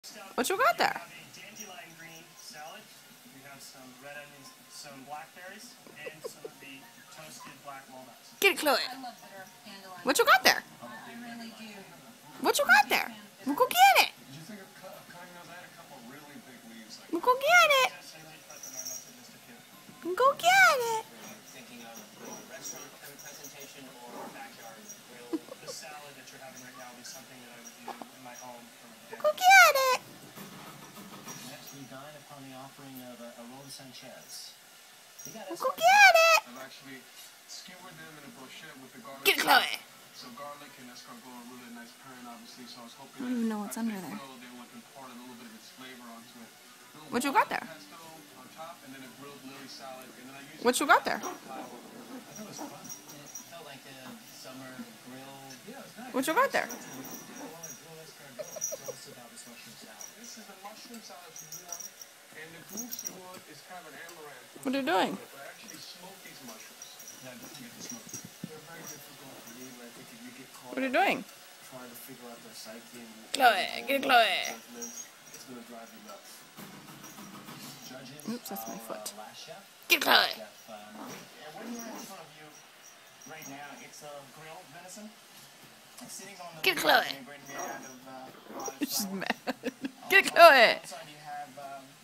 What you got there? We have a dandelion green salad. We have some red onions, some blackberries, and some of the toasted black walnuts. Get it, Chloe. I love bitter dandelion. What you got there? I really do. What you got there? We'll go get it. Did you think of cutting those? I had a couple really big leaves. Like We'll go get it. We'll go get it. Thinking of a restaurant presentation or backyard grill. The salad that you're having right now would be something that I would do in my home for We'll go get it. Next, we dine upon the offering of a roll de Sanchez. We'll go get it. I've actually skewered them in a brochette with the garlic. Get it, Chloe. So garlic and escargot are really nice pairing, obviously. So I was hoping I don't even know what's under there. They would impart a little bit of its flavor onto it. What you got there? Pesto on top, and then a grilled lily salad, and then I used What you got there? I thought it was fun. It felt like a summer grill. Yeah, it was nice. What you got there? Tell us about this mushroom salad. This is a mushroom salad from one, and the goose wood is kind of an amaranth. What are you doing? But I actually smoke these mushrooms. Yeah, I get the smoke. They're very difficult to read. I think if you get caught What are you doing? trying to figure out their psyche and Chloe, get it, Chloe. it's going to drive you nuts. Judges, Oops, that's my foot. Last chef, Get it, Chloe. Chef Yeah, what do you have in front of you right now? It's a grilled venison. It's sitting on the Get Chloe. and made out of olive She's flour. mad. Get it, Chloe. Outside you have